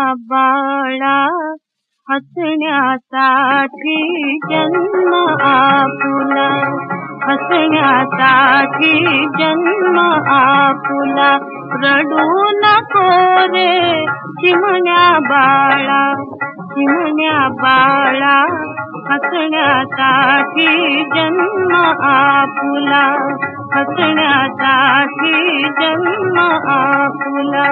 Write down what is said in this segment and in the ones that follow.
बाळा हसण्यासाठी जन्म आपुला, हसण्यासाठी जन्म आपुला. रडू नको रे चिमण्या बाळा, चिमण्या बाळा हसण्यासाठी जन्म आपुला, हसण्यासाठी जन्म आपुला.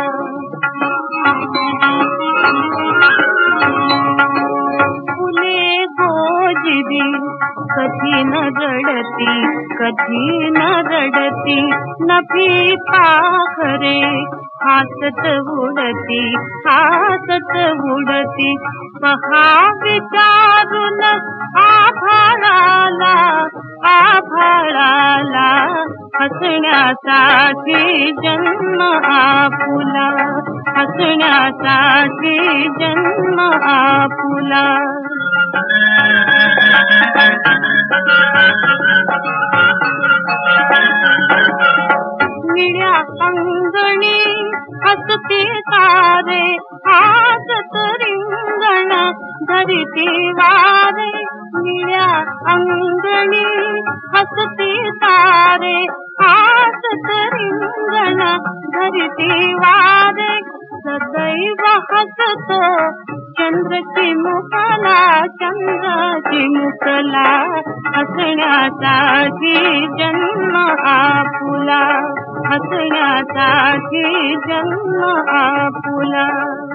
फुले गोजिरी कधी न रडती, कधी न रडती. नभी पाखरे हासत उडती, हासत उडती. पहा विचारून आभाळाला, आभाळाला हसण्यासाठी जन्म आपुला, हसण्यासाठी जन्म आपुला. निळ्या अंगणी हसते तारे, हासत रिंगण धरती वारे. निळ्या अंगणी हसते तारे, हासत रिंगण धरती वारे. सदैव हसतो चंद्र चिमुकला, चंद्र चिमुकला. हसण्यासाठी जन्म आपुला, हसण्यासाठी जन्म आपुला.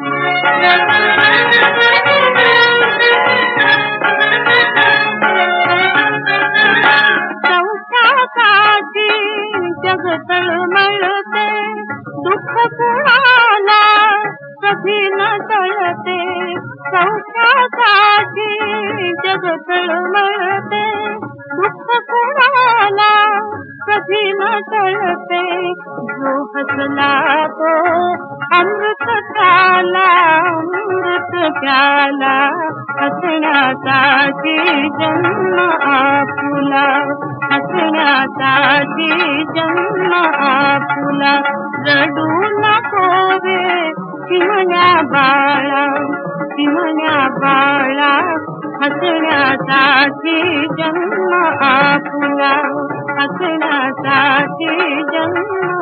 सौख्यासाठी जग तळमळते, दुःख कुणाला कधी न टळते. सौख्यासाठी जग तळमळते, दुःख कुणाला कधी न टळते. जो हसला तो अमृत प्याला, अमृत प्याला. हसण्यासाठी जन्म आपुला, हसण्यासाठी जन्म आपुला. रडू नको रे चिमण्या बाळा, चिमण्या बाळा हसण्यासाठी जन्म आपुला, हसण्यासाठी जन्म